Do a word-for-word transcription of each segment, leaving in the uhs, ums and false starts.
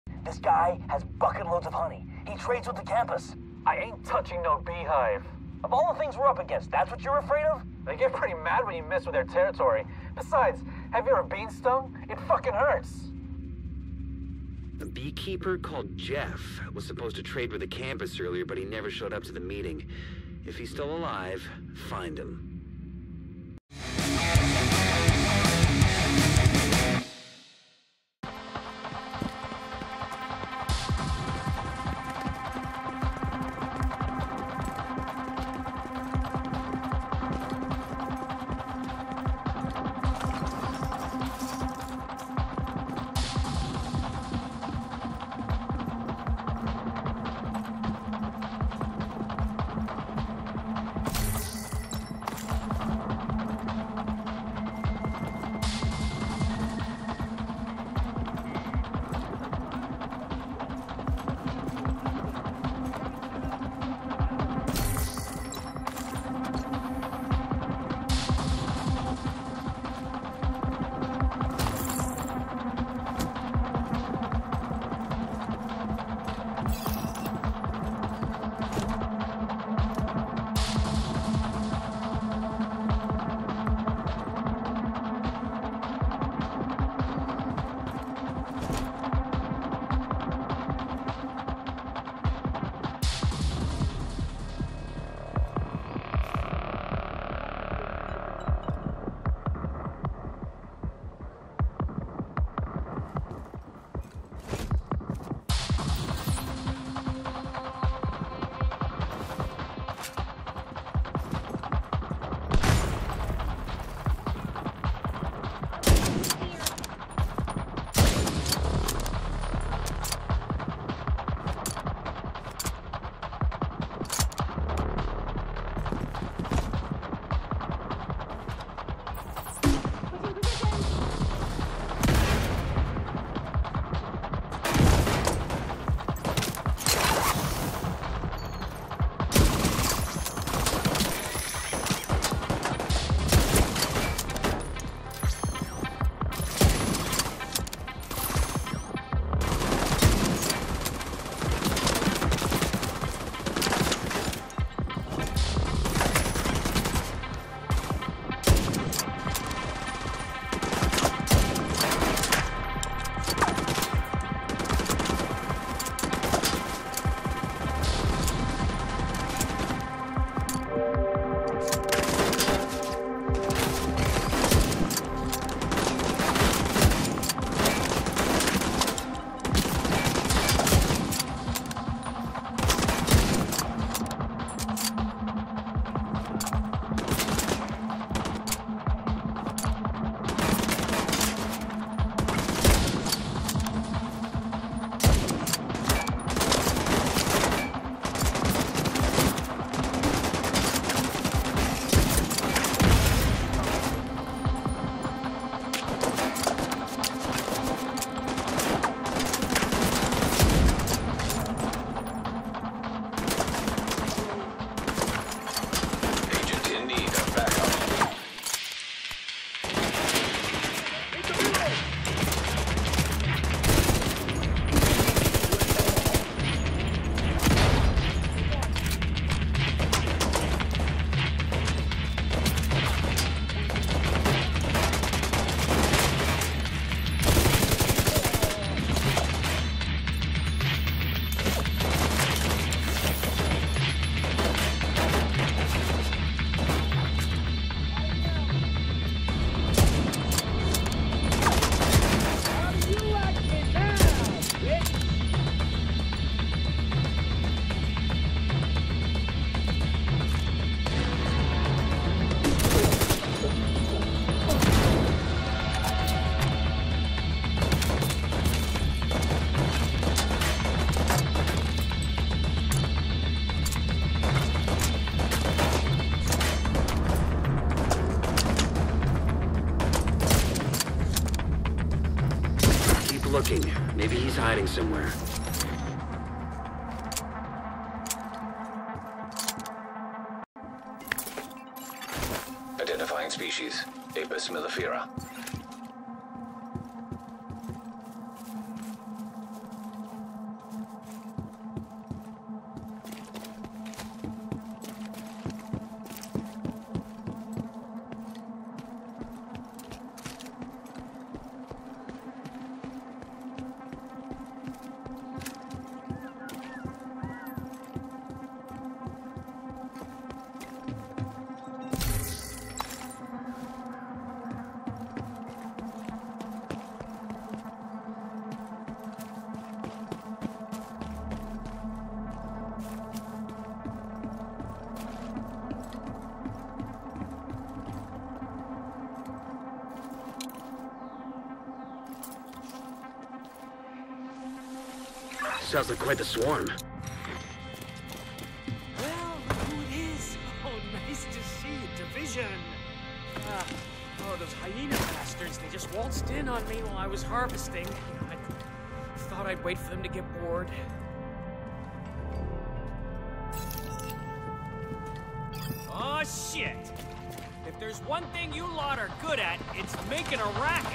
This guy has bucket loads of honey. He trades with the campus. I ain't touching no beehive. Of all the things we're up against, that's what you're afraid of? They get pretty mad when you mess with their territory. Besides, have you ever been stung? It fucking hurts. A beekeeper called Jeff was supposed to trade with the campus earlier, but he never showed up to the meeting. If he's still alive, find him. Looking. Maybe he's hiding somewhere. Identifying species. Apis mellifera. Sounds like quite the swarm. Well, look who it is. Oh, nice to see you, Division. Uh, oh, those hyena bastards, they just waltzed in on me while I was harvesting. I thought I'd wait for them to get bored. Oh, shit! If there's one thing you lot are good at, it's making a racket.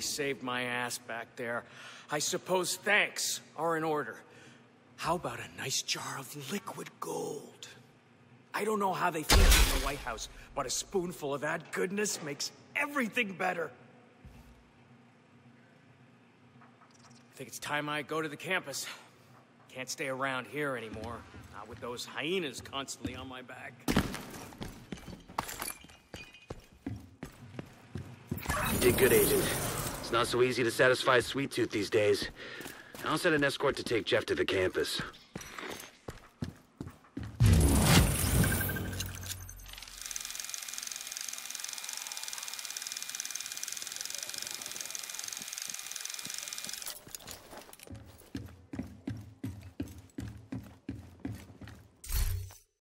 saved my ass back there. I suppose thanks are in order. How about a nice jar of liquid gold? I don't know how they feel in the White House, but a spoonful of that goodness makes everything better. I think it's time I go to the campus. Can't stay around here anymore, not with those hyenas constantly on my back. You did good, Agent. It's not so easy to satisfy Sweet Tooth these days. I'll send an escort to take Jeff to the campus.